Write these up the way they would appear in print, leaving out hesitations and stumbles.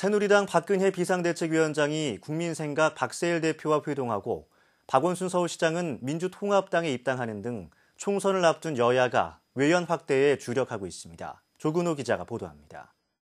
새누리당 박근혜 비상대책위원장이 국민생각 박세일 대표와 회동하고 박원순 서울시장은 민주통합당에 입당하는 등 총선을 앞둔 여야가 외연 확대에 주력하고 있습니다. 조근호 기자가 보도합니다.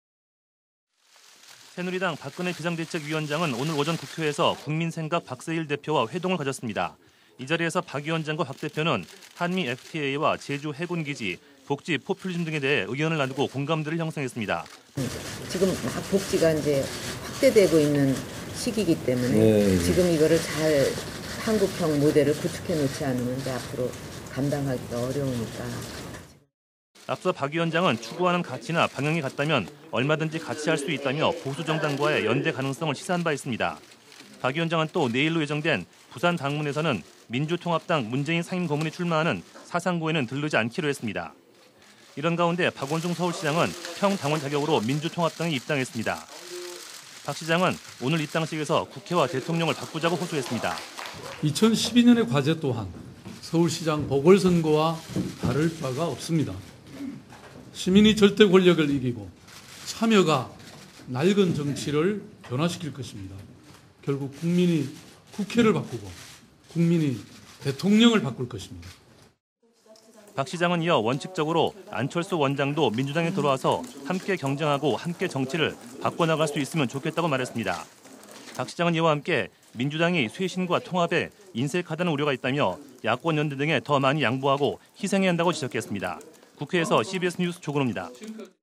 새누리당 박근혜 비상대책위원장은 오늘 오전 국회에서 국민생각 박세일 대표와 회동을 가졌습니다. 이 자리에서 박 위원장과 박 대표는 한미 FTA와 제주 해군기지, 복지, 포퓰리즘 등에 대해 의견을 나누고 공감대를 형성했습니다. 지금 막 복지가 이제 확대되고 있는 시기이기 때문에 지금 이거를 잘 한국형 모델을 구축해 놓지 않으면 이제 앞으로 감당하기가 어려우니까. 앞서 박 위원장은 추구하는 가치나 방향이 같다면 얼마든지 같이 할 수 있다며 보수 정당과의 연대 가능성을 시사한 바 있습니다. 박 위원장은 또 내일로 예정된 부산 방문에서는 민주통합당 문재인 상임 고문이 출마하는 사상고에는 들르지 않기로 했습니다. 이런 가운데 박원순 서울시장은 평당원 자격으로 민주통합당에 입당했습니다. 박 시장은 오늘 입당식에서 국회와 대통령을 바꾸자고 호소했습니다. 2012년의 과제 또한 서울시장 보궐선거와 다를 바가 없습니다. 시민이 절대 권력을 이기고 참여가 낡은 정치를 변화시킬 것입니다. 결국 국민이 국회를 바꾸고 국민이 대통령을 바꿀 것입니다. 박 시장은 이어 원칙적으로 안철수 원장도 민주당에 들어와서 함께 경쟁하고 함께 정치를 바꿔나갈 수 있으면 좋겠다고 말했습니다. 박 시장은 이와 함께 민주당이 쇄신과 통합에 인색하다는 우려가 있다며 야권 연대 등에 더 많이 양보하고 희생해야 한다고 지적했습니다. 국회에서 CBS 뉴스 조근호입니다.